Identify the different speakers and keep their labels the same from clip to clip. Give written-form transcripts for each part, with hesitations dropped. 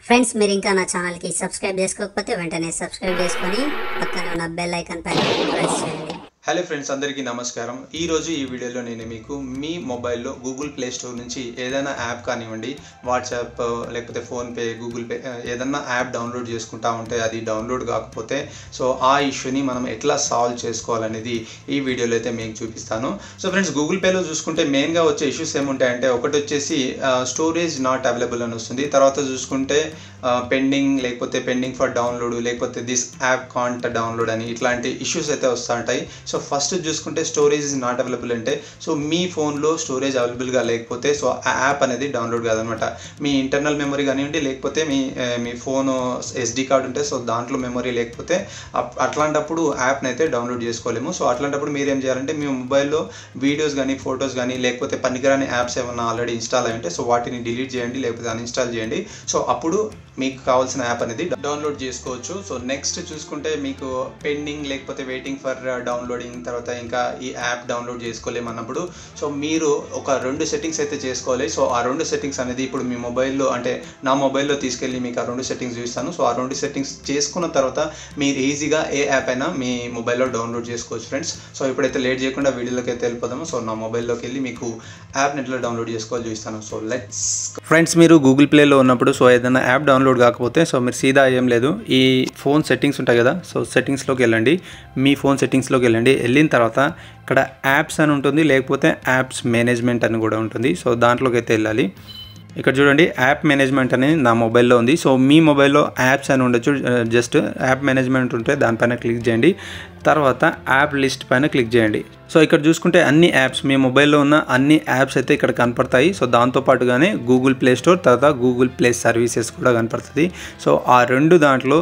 Speaker 1: Friends మీరు ఇంకా నా ఛానల్ కి సబ్స్క్రైబ్ చేసుకోకపోతే వెంటనే సబ్స్క్రైబ్ చేసుకొని పక్కనే ఉన్న బెల్ ఐకాన్ పైన ప్రెస్ చేయండి.
Speaker 2: హలో ఫ్రెండ్స్, అందరికీ నమస్కారం. ఈరోజు ఈ వీడియోలో నేను మీకు మీ మొబైల్లో గూగుల్ ప్లే స్టోర్ నుంచి ఏదైనా యాప్ కానివ్వండి, వాట్సాప్ లేకపోతే ఫోన్పే, గూగుల్ పే ఏదైనా యాప్ డౌన్లోడ్ చేసుకుంటా ఉంటే అది డౌన్లోడ్ కాకపోతే సో ఆ ఇష్యూని మనం ఎట్లా సాల్వ్ చేసుకోవాలనేది ఈ వీడియోలో అయితే మీకు చూపిస్తాను. సో ఫ్రెండ్స్, గూగుల్ పేలో చూసుకుంటే మెయిన్గా వచ్చే ఇష్యూస్ ఏముంటాయంటే ఒకటి వచ్చేసి స్టోరేజ్ నాట్ అవైలబుల్ అని వస్తుంది. తర్వాత చూసుకుంటే పెండింగ్ లేకపోతే పెండింగ్ ఫర్ డౌన్లోడ్ లేకపోతే దిస్ యాప్ కాంట్ డౌన్లోడ్ అని ఇట్లాంటి ఇష్యూస్ అయితే వస్తూ ఉంటాయి. సో ఫస్ట్ చూసుకుంటే స్టోరేజ్ ఇస్ నాట్ అవైలబుల్ అంటే సో మీ ఫోన్లో స్టోరేజ్ అవైలబుల్గా లేకపోతే సో ఆ యాప్ అనేది డౌన్లోడ్ కాదనమాట. మీ ఇంటర్నల్ మెమరీ కానివ్వండి లేకపోతే మీ ఫోన్ SD కార్డు ఉంటే సో దాంట్లో మెమరీ లేకపోతే అట్లాంటప్పుడు యాప్ని అయితే డౌన్లోడ్ చేసుకోలేము. సో అట్లాంటప్పుడు మీరు ఏం చేయాలంటే మీ మొబైల్లో వీడియోస్ కానీ ఫొటోస్ కానీ లేకపోతే పనికిరాని యాప్స్ ఏమన్నా ఆల్రెడీ ఇన్స్టాల్ అయి ఉంటే సో వాటిని డిలీట్ చేయండి లేకపోతే అన్ఇన్స్టాల్ చేయండి. సో అప్పుడు మీకు కావాల్సిన యాప్ అనేది డౌన్లోడ్ చేసుకోవచ్చు. సో నెక్స్ట్ చూసుకుంటే మీకు పెండింగ్ లేకపోతే వెయిటింగ్ ఫర్ డౌన్లోడింగ్ తర్వాత ఇంకా ఈ యాప్ డౌన్లోడ్ చేసుకోలేమన్నప్పుడు సో మీరు ఒక 2 సెట్టింగ్స్ అయితే చేసుకోవాలి. సో ఆ 2 సెట్టింగ్స్ అనేది ఇప్పుడు మీ మొబైల్లో అంటే నా మొబైల్లో తీసుకెళ్ళి మీకు ఆ 2 సెట్టింగ్స్ చూపిస్తాను. సో ఆ 2 సెట్టింగ్స్ చేసుకున్న తర్వాత మీరు ఈజీగా ఏ యాప్ అయినా మీ మొబైల్లో డౌన్లోడ్ చేసుకోవచ్చు ఫ్రెండ్స్. సో ఇప్పుడైతే లేట్ చేయకుండా వీడియోలోకి అయితే వెళ్ళిపోదాము. సో నా మొబైల్లోకి వెళ్ళి మీకు యాప్ని ఎట్లా డౌన్లోడ్ చేసుకోవాలి చూపిస్తాను. సో లెట్స్ ఫ్రెండ్స్, మీరు గూగుల్ ప్లేలో ఉన్నప్పుడు సో ఏదైనా యాప్ డౌన్లోడ్ కాకపోతే సో మీరు సీదా ఏం లేదు, ఈ ఫోన్ సెట్టింగ్స్ ఉంటాయి కదా, సో సెట్టింగ్స్లోకి వెళ్ళండి. మీ ఫోన్ సెట్టింగ్స్లోకి వెళ్ళిన తర్వాత ఇక్కడ యాప్స్ అని ఉంటుంది లేకపోతే యాప్స్ మేనేజ్మెంట్ అని కూడా ఉంటుంది. సో దాంట్లోకి అయితే వెళ్ళాలి. ఇక్కడ చూడండి, యాప్ మేనేజ్మెంట్ అనేది నా మొబైల్లో ఉంది. సో మీ మొబైల్లో యాప్స్ అని ఉండొచ్చు. జస్ట్ యాప్ మేనేజ్మెంట్ ఉంటే దానిపైన క్లిక్ చేయండి. తర్వాత యాప్ లిస్ట్ పైన క్లిక్ చేయండి. సో ఇక్కడ చూసుకుంటే అన్ని యాప్స్ మీ మొబైల్లో ఉన్న అన్ని యాప్స్ అయితే ఇక్కడ కనపడతాయి. సో దాంతోపాటుగానే గూగుల్ ప్లే స్టోర్ తర్వాత గూగుల్ ప్లే సర్వీసెస్ కూడా కనపడుతుంది. సో ఆ 2 దాంట్లో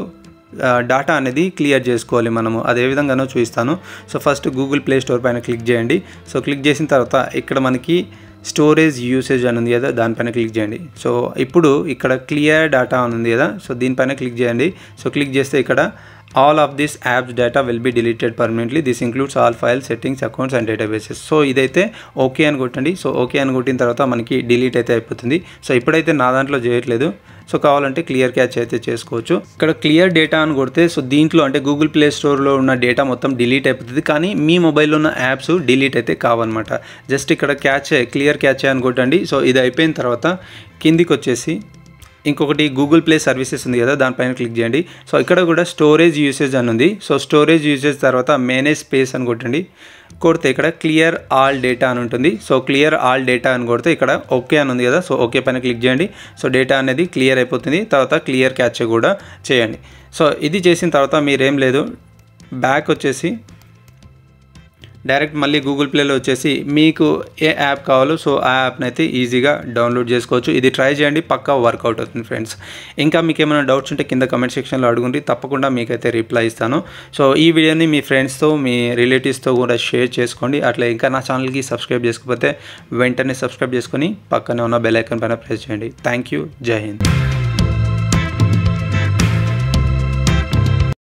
Speaker 2: డాటా అనేది క్లియర్ చేసుకోవాలి మనము. అదే విధంగానో చూపిస్తాను. So first Google Play Store పైన క్లిక్ చేయండి. సో క్లిక్ చేసిన తర్వాత ఇక్కడ మనకి స్టోరేజ్ యూసేజ్ అని ఉంది కదా, దానిపైన క్లిక్ చేయండి. సో ఇప్పుడు ఇక్కడ క్లియర్ డేటా అని ఉంది కదా, సో దీనిపైన క్లిక్ చేయండి. సో క్లిక్ చేస్తే ఇక్కడ all of this apps data will be deleted permanently. This includes all files, settings, accounts and databases. So ఇదైతే ఓకే అని కొట్టండి. సో ఓకే అని కొట్టిన తర్వాత మనకి డిలీట్ అయితే అయిపోతుంది. సో ఇప్పుడైతే నా దాంట్లో చేయట్లేదు. సో కావాలంటే క్లియర్ క్యాచ్ అయితే చేసుకోవచ్చు. ఇక్కడ క్లియర్ డేటా అని కొడితే సో దీంట్లో అంటే గూగుల్ ప్లే స్టోర్లో ఉన్న డేటా మొత్తం డిలీట్ అయిపోతుంది, కానీ మీ మొబైల్లో ఉన్న యాప్స్ డిలీట్ అయితే కావన్నమాట. జస్ట్ ఇక్కడ క్లియర్ క్యాచ్ అని కొట్టండి. సో ఇది అయిపోయిన తర్వాత కిందికి వచ్చేసి ఇంకొకటి గూగుల్ ప్లే సర్వీసెస్ ఉంది కదా, దానిపైన క్లిక్ చేయండి. సో ఇక్కడ కూడా స్టోరేజ్ యూసేజ్ అని ఉంది. సో స్టోరేజ్ యూసేజ్ తర్వాత మేనేజ్ స్పేస్ అని కొట్టండి. కొడితే ఇక్కడ క్లియర్ ఆల్ డేటా అని ఉంటుంది. సో క్లియర్ ఆల్ డేటా అని కొడితే ఇక్కడ ఓకే అని ఉంది కదా, సో ఓకే పైన క్లిక్ చేయండి. సో డేటా అనేది క్లియర్ అయిపోతుంది. తర్వాత క్లియర్ క్యాచ్ కూడా చేయండి. సో ఇది చేసిన తర్వాత మీరేం లేదు, బ్యాక్ వచ్చేసి డైరెక్ట్ మళ్ళీ గూగుల్ ప్లేలో వచ్చేసి మీకు ఏ యాప్ కావాలో సో ఆ యాప్ని అయితే ఈజీగా డౌన్లోడ్ చేసుకోవచ్చు. ఇది ట్రై చేయండి, పక్కా వర్కౌట్ అవుతుంది ఫ్రెండ్స్. ఇంకా మీకు ఏమైనా డౌట్స్ ఉంటే కింద కమెంట్ సెక్షన్లో అడుగుండి, తప్పకుండా మీకైతే రిప్లై ఇస్తాను. సో ఈ వీడియోని మీ ఫ్రెండ్స్తో మీ రిలేటివ్స్తో కూడా షేర్ చేసుకోండి. అట్లా ఇంకా నా ఛానల్కి సబ్స్క్రైబ్ చేసుకోకపోతే వెంటనే సబ్స్క్రైబ్ చేసుకొని పక్కనే ఉన్న బెల్ ఐకాన్ పైన ప్రెస్ చేయండి. Thank you. జై హింద్.